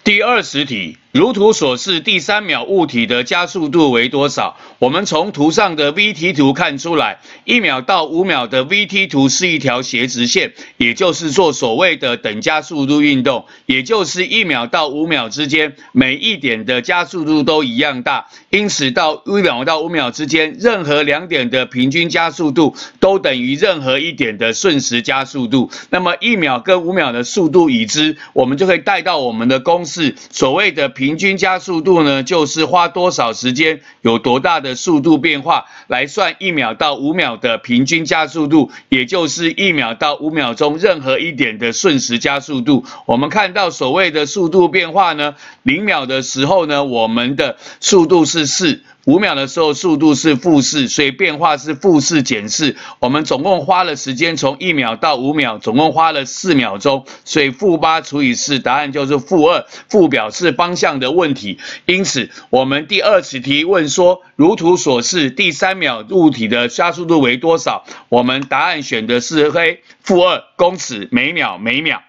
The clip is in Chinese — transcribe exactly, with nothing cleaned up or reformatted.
第二十题，如图所示，第三秒物体的加速度为多少？我们从图上的 V T 图看出来，一秒到五秒的 V T 图是一条斜直线，也就是做所谓的等加速度运动，也就是一秒到五秒之间，每一点的加速度都一样大，因此到一秒到五秒之间，任何两点的平均加速度都等于任何一点的瞬时加速度。那么一秒跟五秒的速度已知，我们就可以带到我们的公式。所谓的平均加速度呢，就是花多少时间，有多大的速度变化，来算一秒到五秒的平均加速度，也就是一秒到五秒钟任何一点的瞬时加速度。我们看到所谓的速度变化呢，零秒的时候呢，我们的速度是四。五秒的时候速度是负四，所以变化是负四减四。我们总共花了时间从一秒到五秒，总共花了四秒钟，所以负八除以四，答案就是负二。负表示方向的问题，因此我们第二十题问说，如图所示，第三秒物体的加速度为多少？我们答案选的是黑，负二公尺每秒每秒。